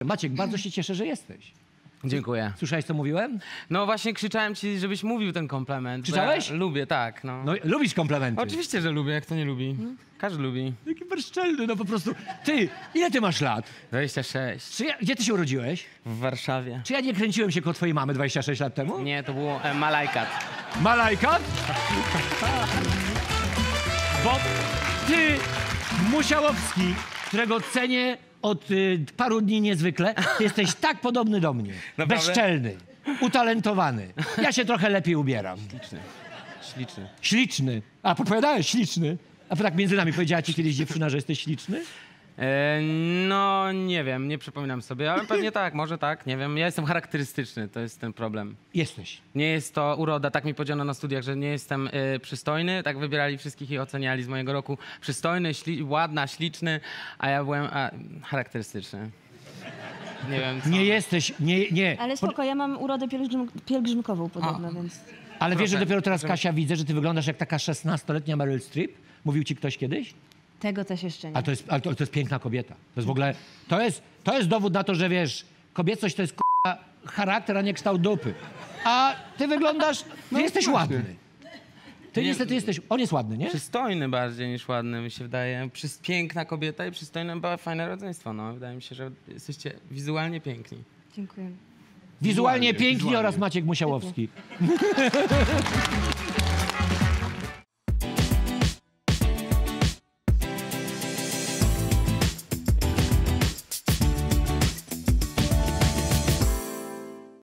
Maciek, bardzo się cieszę, że jesteś. Dziękuję. Słyszałeś, co mówiłem? No właśnie krzyczałem ci, żebyś mówił ten komplement. Krzyczałeś? Ja lubię, tak. No. No, lubisz komplementy. Oczywiście, że lubię, jak to nie lubi. Każdy lubi. Jaki bezczelny, no po prostu. Ty, ile ty masz lat? 26. Gdzie ty się urodziłeś? W Warszawie. Czy ja nie kręciłem się koło twojej mamy 26 lat temu? Nie, to było Malajkat. Malajka? Bo ty, Musiałowski, którego cenię od paru dni niezwykle, ty jesteś tak podobny do mnie. Naprawdę? Bezczelny, utalentowany. Ja się trochę lepiej ubieram. Śliczny. Śliczny. Śliczny. A podpowiadałeś śliczny. A tak między nami powiedziała ci kiedyś dziewczyna, że jesteś śliczny? No, nie wiem, nie przypominam sobie, ale pewnie tak, może tak, nie wiem. Ja jestem charakterystyczny, to jest ten problem. Jesteś. Nie jest to uroda, tak mi powiedziano na studiach, że nie jestem przystojny, tak wybierali wszystkich i oceniali z mojego roku. Przystojny, ładna, śliczny, a ja byłem charakterystyczny. Nie wiem co. Nie jesteś, nie. Ale spoko, ja mam urodę pielgrzymkową podobno, więc... Ale wiesz, że Proszę. dopiero teraz, Kasia, widzę, że ty wyglądasz jak taka 16-letnia Meryl Streep? Mówił ci ktoś kiedyś? Tego też jeszcze nie. Ale to jest piękna kobieta. To jest w ogóle, to jest dowód na to, że wiesz, kobiecość to jest charakter, a nie kształt dupy. A ty wyglądasz, ty jesteś ładny. Ty niestety jesteś, on jest ładny, nie? Przystojny bardziej niż ładny, mi się wydaje. Piękna kobieta i przystojne, fajne rodzeństwo, no. Wydaje mi się, że jesteście wizualnie piękni. Dziękuję. Wizualnie piękni oraz Maciek Musiałowski.